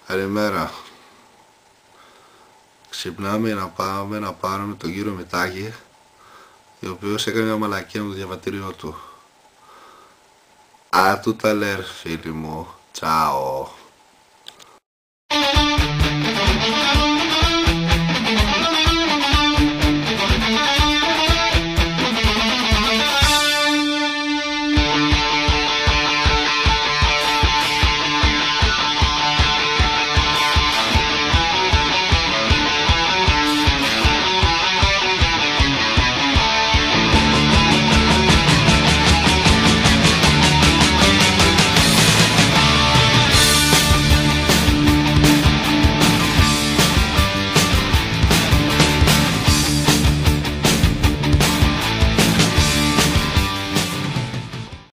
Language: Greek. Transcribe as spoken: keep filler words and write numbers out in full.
Καλημέρα. Ξυπνάμε να πάμε να πάρουμε τον κύριο Μητάκη, ο οποίος έκανε μια μαλακία με το διαβατήριό του. Α, τούτα λέρ, φίλοι μου. Τσάω.